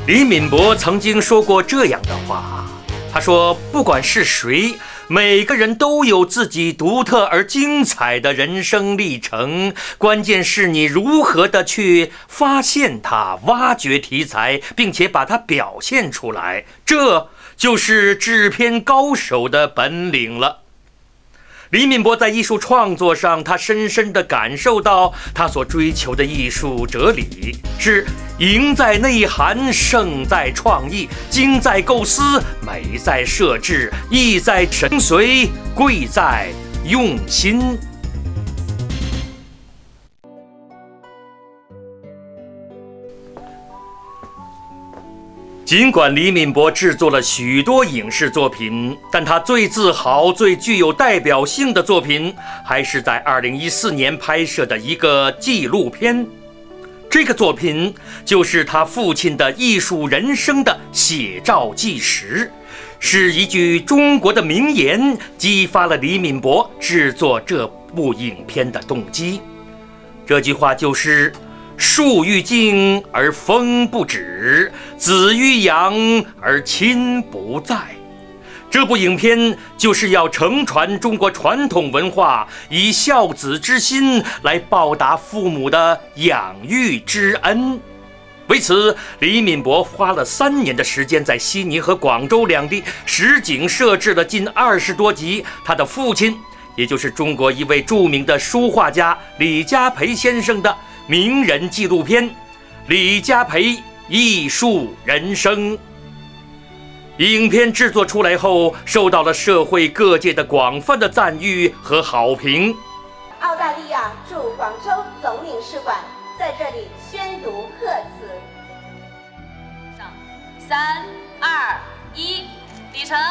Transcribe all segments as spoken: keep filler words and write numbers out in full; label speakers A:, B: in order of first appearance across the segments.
A: 李敏博曾经说过这样的话，他说：“不管是谁，每个人都有自己独特而精彩的人生历程，关键是你如何的去发现它、挖掘题材，并且把它表现出来，这就是制片高手的本领了。”李敏博在艺术创作上，他深深地感受到他所追求的艺术哲理是赢在内涵，胜在创意，精在构思，美在设置，意在神髓，贵在用心。尽管李敏博制作了许多影视作品，但他最自豪、最具有代表性的作品，还是在二零一四年拍摄的一个纪录片。这个作品就是他父亲的艺术人生的写照纪实，是一句中国的名言，激发了李敏博制作这部影片的动机。这句话就是树欲静而风不止，子欲养而亲不在。这部影片就是要承传中国传统文化，以孝子之心来报答父母的养育之恩。为此，李敏博花了三年的时间，在悉尼和广州两地实景摄制了近二十多集他的父亲，也就是中国一位著名的书画家李家培先生的名人纪录片《李家培艺术人生》。影片制作出来后，受到了社会各界的广泛的赞誉和好评。
B: 澳大利亚驻广州总领事馆在这里宣读贺词。
C: 上，三、二、一，礼成。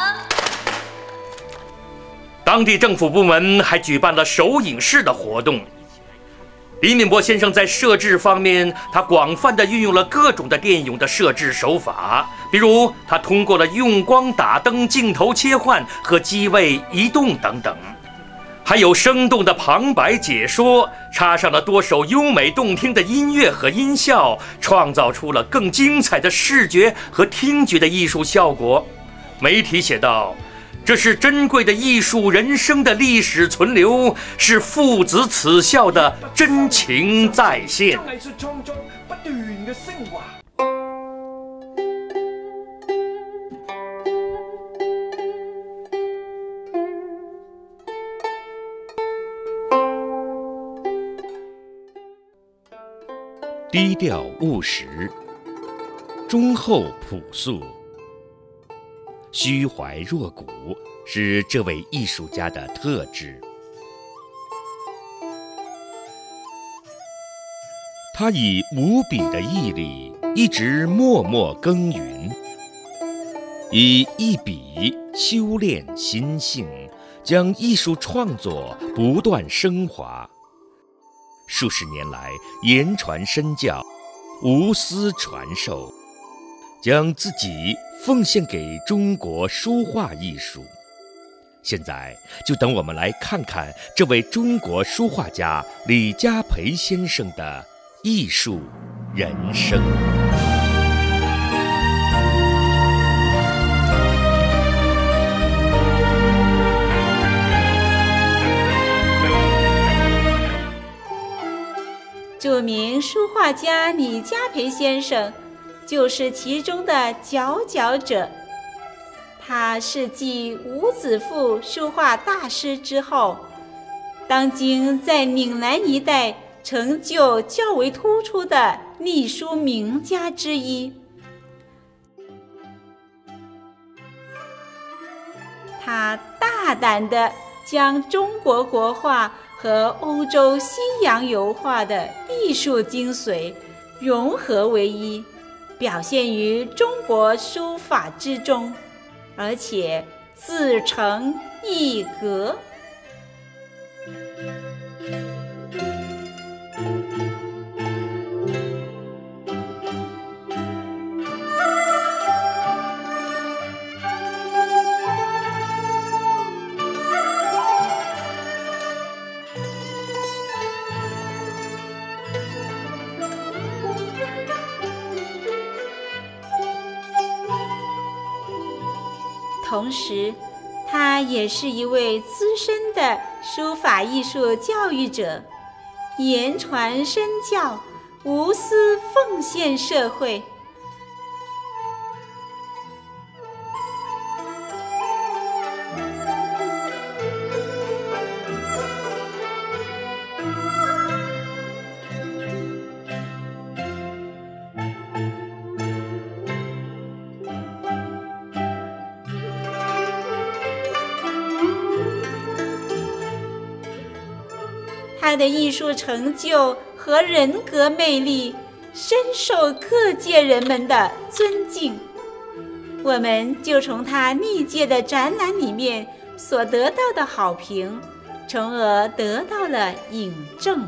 A: 当地政府部门还举办了首映式的活动。李敏博先生在摄制方面，他广泛地运用了各种的电影的摄制手法，比如他通过了用光打灯、镜头切换和机位移动等等，还有生动的旁白解说，插上了多首优美动听的音乐和音效，创造出了更精彩的视觉和听觉的艺术效果。媒体写道，这是珍贵的艺术人生的历史存留，是父子慈孝的真情再现。
D: 藝術創作不斷嘅升華。
E: 低调务实，忠厚朴素，虚怀若谷是这位艺术家的特质。他以无比的毅力，一直默默耕耘，以一笔修炼心性，将艺术创作不断升华。数十年来，言传身教，无私传授，将自己奉献给中国书画艺术。现在就等我们来看看这位中国书画家李家培先生的艺术人生。
F: 著名书画家李家培先生就是其中的佼佼者。他是继伍子赋书画大师之后，当今在岭南一带成就较为突出的隶书名家之一。他大胆地将中国国画和欧洲西洋油画的艺术精髓融合为一，表现于中国书法之中，而且自成一格。 同时，他也是一位资深的书法艺术教育者，言传身教，无私奉献社会。他的艺术成就和人格魅力深受各界人们的尊敬，我们就从他历届的展览里面所得到的好评，从而得到了引证。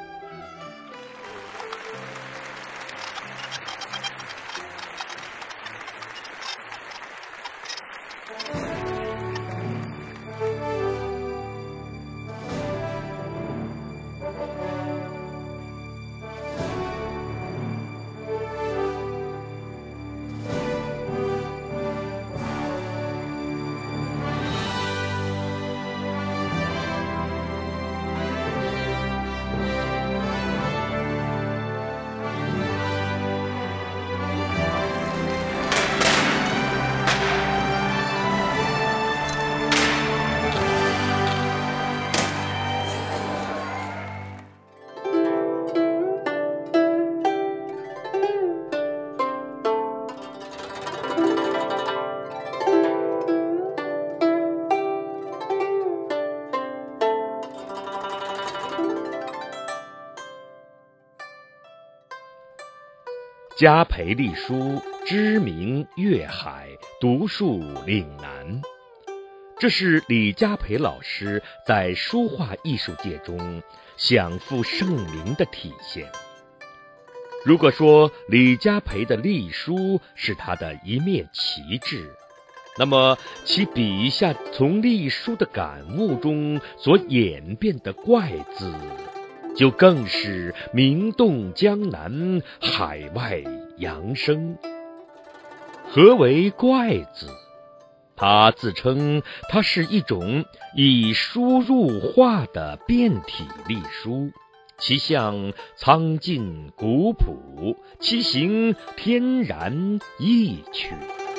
E: 家培隶书，知名粤海，独树岭南。这是李家培老师在书画艺术界中享负盛名的体现。如果说李家培的隶书是他的一面旗帜，那么其笔下从隶书的感悟中所演变的怪字，就更是名动江南，海外扬声。何为怪字？他自称它是一种以书入画的变体隶书，其象苍劲古朴，其形天然意趣。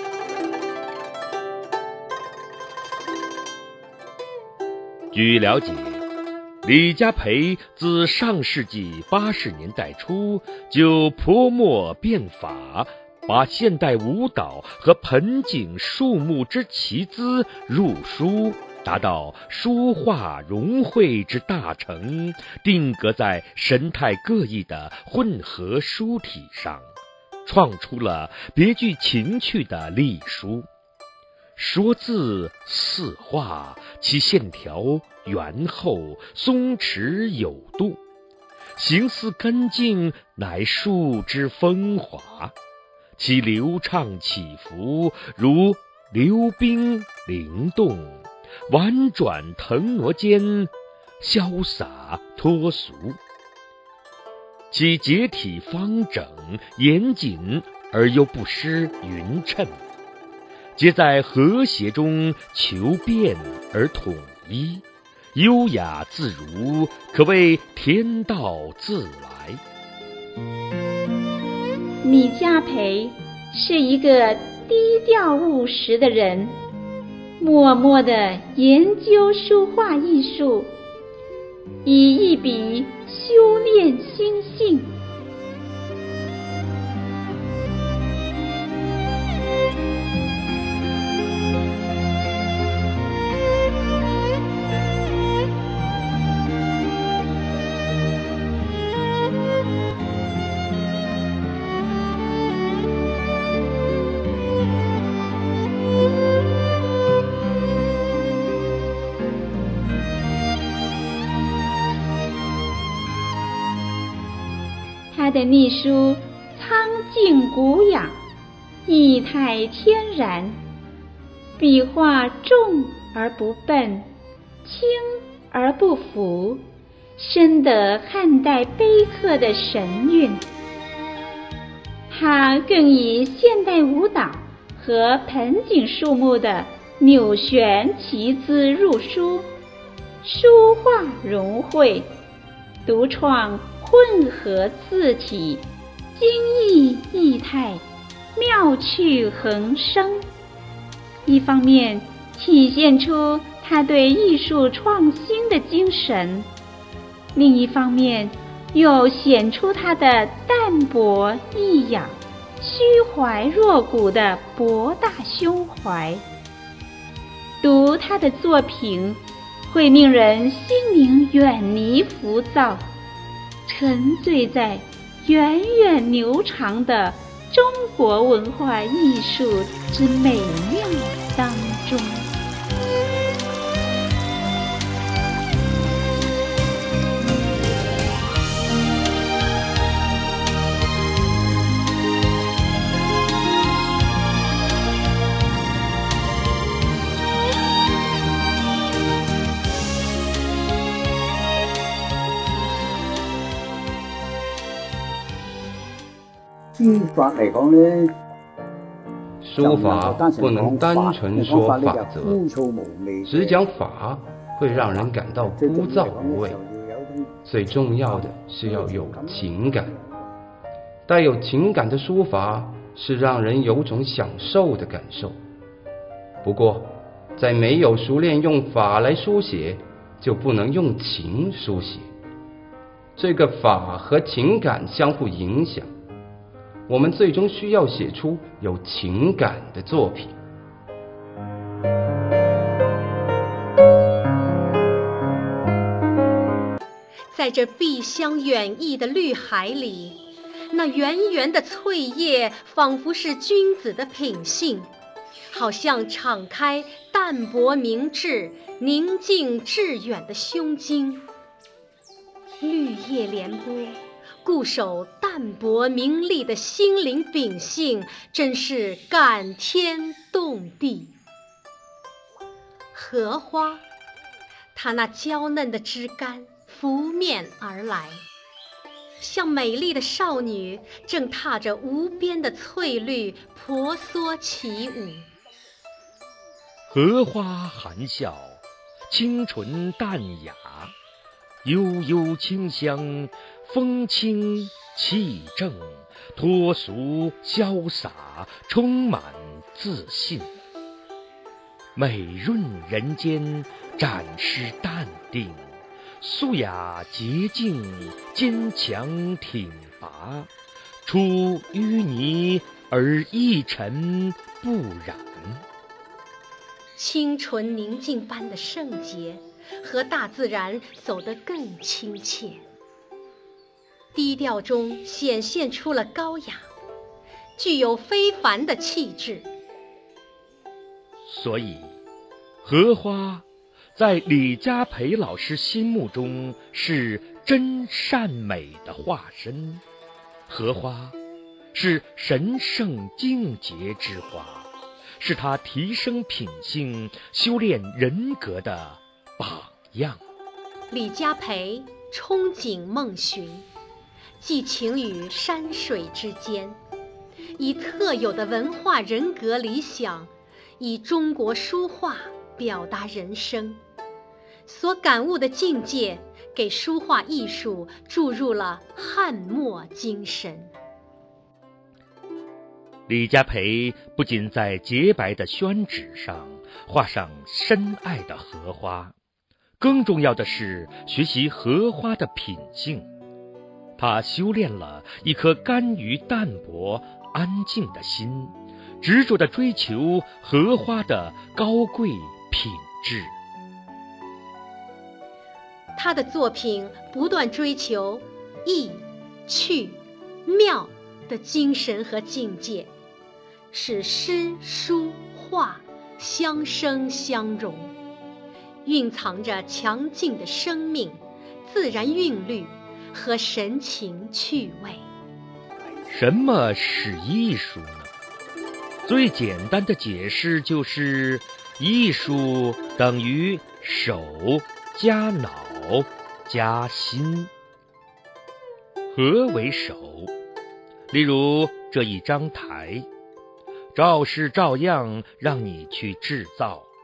E: 据了解，李家培自上世纪八十年代初就泼墨变法，把现代舞蹈和盆景树木之奇姿入书，达到书画融汇之大成，定格在神态各异的混合书体上，创出了别具情趣的隶书。说字似画，其线条圆厚，松弛有度，形似根茎，乃树之风华。其流畅起伏，如流冰灵动，婉转腾挪间，潇洒脱俗。其结体方整，严谨而又不失匀称，皆在和谐中求变而统一，优雅自如，可谓天道自来。
F: 李家培是一个低调务实的人，默默地研究书画艺术，以一笔修炼心性。他的隶书苍劲古雅，意态天然，笔画重而不笨，轻而不浮，深得汉代碑刻的神韵。他更以现代舞蹈和盆景树木的扭旋其姿入书，书画融汇，独创混合字体，精益意态，妙趣横生。一方面体现出他对艺术创新的精神，另一方面又显出他的淡泊抑扬、虚怀若谷的博大胸怀。读他的作品，会令人心灵远离浮躁，沉醉在源远流长的中国文化艺术之美妙当中。
G: 书法嚟講呢，
H: 书法不能單純說法則，只講法會讓人感到枯燥無味。最重要的是要有情感，帶有情感的書法是讓人有種享受的感受。不過，在沒有熟練用法來書寫，就不能用情書寫。這個法和情感相互影響，我們最終需要寫出有情感的作品。
I: 在这碧香远溢的绿海里，那圆圆的翠叶仿佛是君子的品性，好像敞開淡泊明志、寧靜致遠的胸襟。綠葉連波，固守淡泊名利的心靈秉性，真是感天動地。荷花，它那嬌嫩的枝幹拂面而來，像美麗的少女正踏着無邊的翠綠婆娑起舞。
E: 荷花含笑，清純淡雅，悠悠清香，風輕氣正，脫俗瀟灑，充滿自信。美潤人間，展示淡定，素雅潔淨，堅強挺拔，出淤泥而一塵不染。
I: 清純寧靜般的聖潔，和大自然走得更親切。低調中顯現出了高雅，具有非凡的氣質。
E: 所以，荷花在李家培老師心目中是真善美的化身。荷花是神聖淨潔之花，是他提升品性、修煉人格的榜樣。
I: 李家培憧憬夢尋，寄情於山水之間，以特有的文化人格理想，以中國書畫表達人生。所感悟的境界，給書畫藝術注入了漢墨精神。
E: 李家培不僅在潔白的宣紙上畫上深愛的荷花，更重要的是學習荷花的品性。他修煉了一顆甘於淡泊、安靜的心，執着地追求荷花的高貴品質。
I: 他的作品不斷追求意、趣、妙的精神和境界，使詩、書、畫相生相融，蘊藏着強勁的生命、自然韻律和神情趣味。
E: 什麼是藝術呢？最簡單的解釋就是藝術等於手加腦加心。何為手？例如這一張台，照是照樣讓你去製造，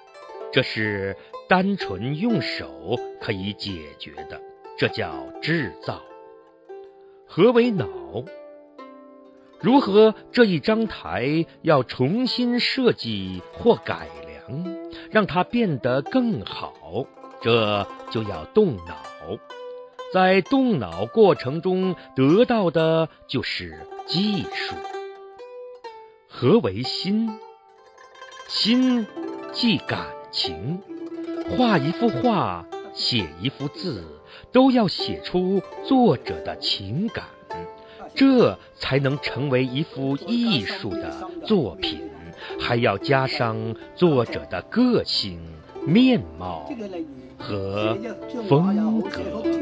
E: 这是单纯用手可以解决的，这叫制造。何为脑？如何这一张台要重新设计或改良，让它变得更好，这就要动脑。在动脑过程中得到的就是技术。何为心？心即感情，画一幅画，写一幅字，都要写出作者的情感，这才能成为一幅艺术的作品，还要加上作者的个性、面貌和风格。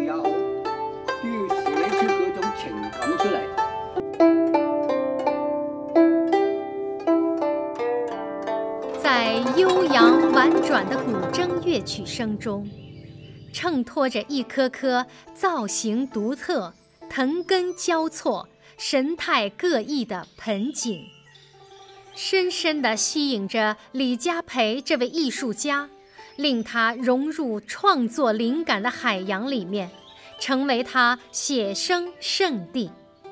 I: 在悠扬婉转的古筝乐曲声中，衬托着一颗颗造型独特、藤根交错、神态各异的盆景，深深地吸引着李家培这位艺术家，令他融入创作灵感的海洋里面，成为他写生圣地。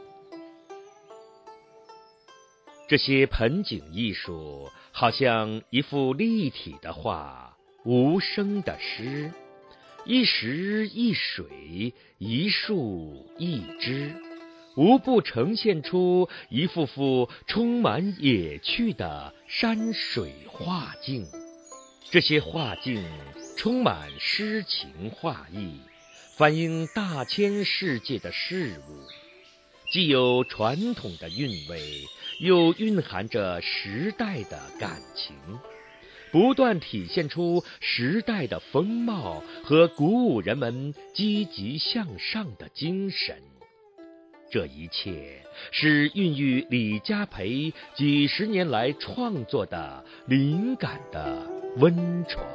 E: 这些盆景艺术好像一幅立体的画，无声的诗，一石一水，一树一枝，无不呈现出一幅幅充满野趣的山水画境。这些画境充满诗情画意，反映大千世界的事物，既有传统的韵味，又蕴含着时代的感情，不断体现出时代的风貌和鼓舞人们积极向上的精神。这一切是孕育李家培几十年来创作的灵感的温床。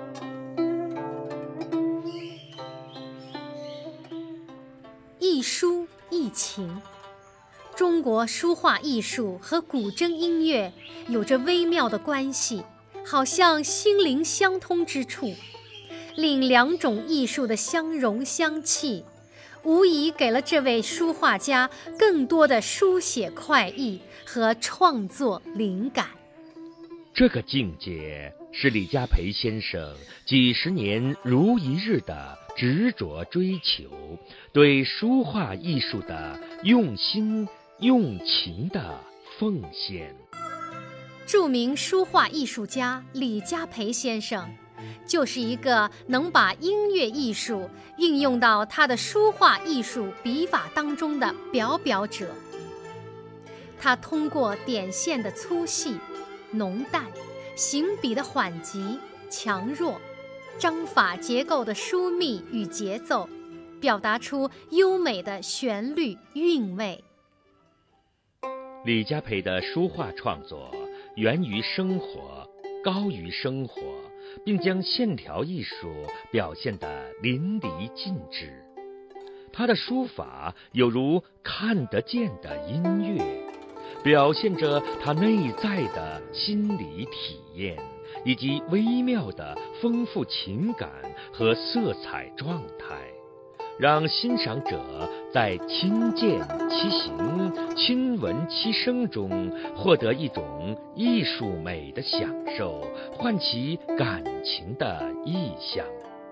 I: 一书一情，中国书画艺术和古筝音乐有着微妙的关系，好像心灵相通之处，令两种艺术的相融相契，无疑给了这位书画家更多的书写快意和创作灵感。
E: 这个境界是李家培先生几十年如一日的执着追求，对书画艺术的用心用情的奉献。
I: 著名书画艺术家李家培先生就是一个能把音乐艺术运用到他的书画艺术笔法当中的表表者。他通过点线的粗细、浓淡，行笔的缓急、强弱，章法结构的疏密与节奏，表达出优美的旋律韵味。
E: 李家培的书画创作源于生活，高于生活，并将线条艺术表现得淋漓尽致。他的书法有如看得见的音乐，表现着他内在的心理体验，以及微妙的丰富情感和色彩状态，让欣赏者在亲见其形、亲闻其声中获得一种艺术美的享受，唤起感情的意象。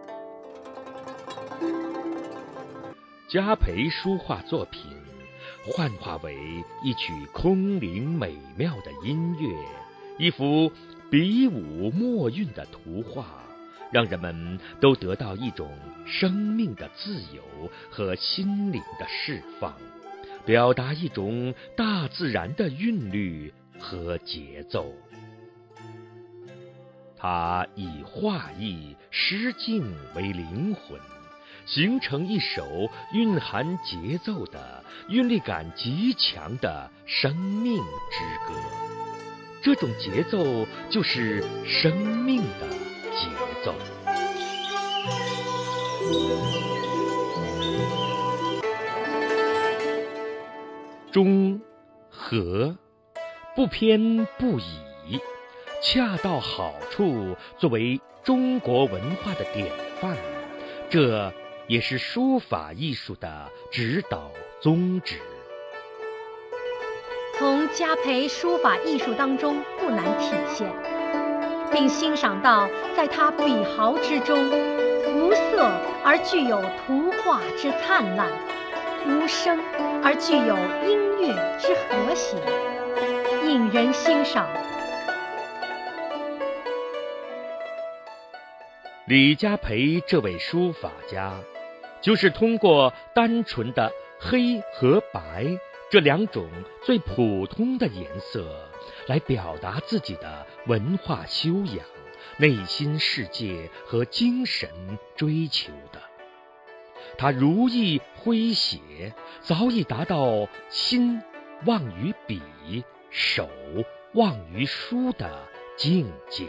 E: 家培书画作品幻化为一曲空灵美妙的音乐，一幅笔舞墨韵的图画，让人们都得到一种生命的自由和心灵的释放，表达一种大自然的韵律和节奏。它以画意、诗境为灵魂，形成一首蕴含节奏的、韵律感极强的生命之歌。这种节奏就是生命的节奏。中和，不偏不倚， 恰到好处，作为中国文化的典范，这也是书法艺术的指导宗旨。
I: 从家培书法艺术当中不难体现，并欣赏到在他笔毫之中，无色而具有图画之灿烂，无声而具有音乐之和谐，引人欣赏。
E: 李家培这位书法家，就是通过单纯的黑和白这两种最普通的颜色，来表达自己的文化修养、内心世界和精神追求的。他如意挥写，早已达到心忘于笔，手忘于书的境界。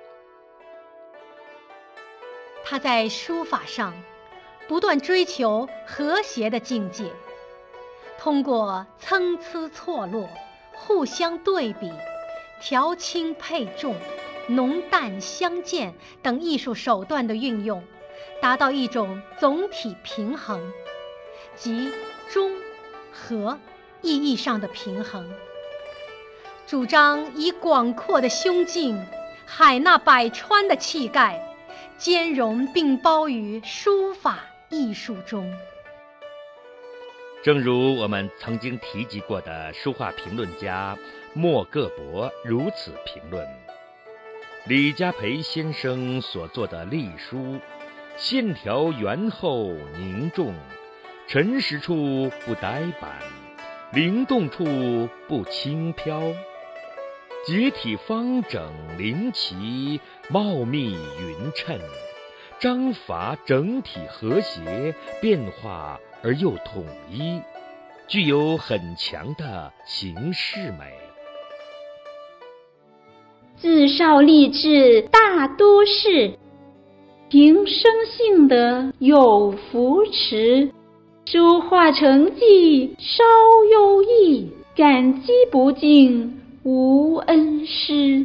I: 他在书法上不断追求和谐的境界，通过参差错落、互相对比、调轻配重、浓淡相间等艺术手段的运用，达到一种总体平衡，即中和意义上的平衡。主张以广阔的胸襟、海纳百川的气概，兼容并包于书法艺术中。
E: 正如我们曾经提及过的书画评论家莫各伯如此评论：李家培先生所作的隶书，线条圆厚凝重，沉实处不呆板，灵动处不轻飘，结体方整灵奇，茂密匀称，章法整体和谐，变化而又统一，具有很强的形式美。
J: 自少立志大都市，平生性德有扶持，书画成绩稍优异，感激不尽无恩师。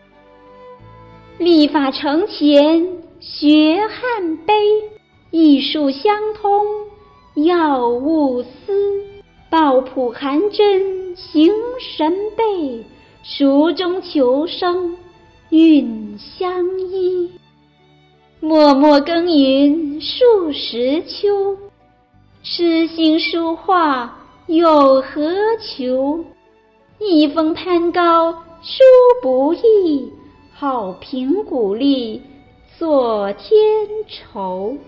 J: 历法承前学汉碑，艺术相通要勿思，抱朴含真行神备，蜀中求生韵相依。默默耕耘数十秋，痴心书画有何求？一峰攀高书不易，好评鼓励作天仇。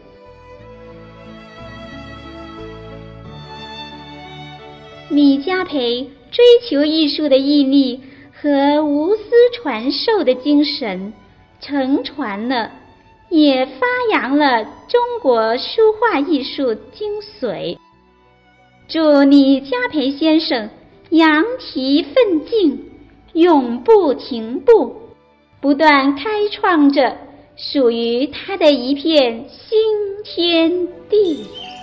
J: 李家培追求艺术的毅力和无私传授的精神，承传了也发扬了中国书画艺术精髓。祝李家培先生扬蹄奋进，永不停步，不断开创着属于他的一片新天地。